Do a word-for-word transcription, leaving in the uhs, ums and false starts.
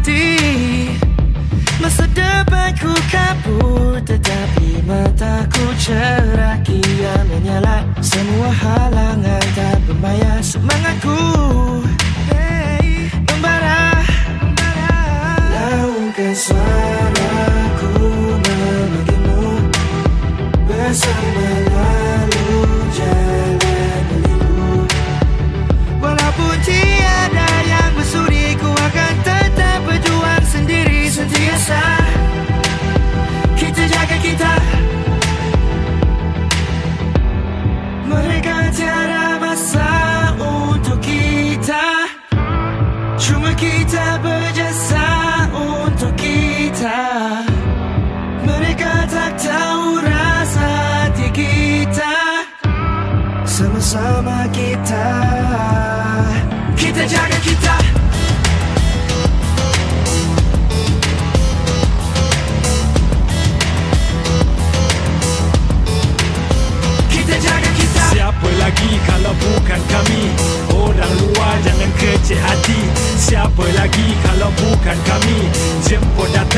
hati. Masa depanku kabur, tetapi mataku cerah kian menyala. Semua halangan tak bermaya, semangatku hey, membara, membara. Laungkan suaraku memanggilmu, bersama lalu jalan milikku. Walaupun tiada yang bersudi, ku akan tetap berjuang sendiri sentiasa. Kita jaga kita. Mereka tiada masa untuk kita, cuma kita berjasa untuk kita. Mereka tak tahu rasa hati kita, sama-sama kita. Kita jaga kita. Kita jaga kita. Siapa lagi kalau bukan kami? Orang luar jangan kecil hati. Siapa lagi kalau bukan kami? Jemput datang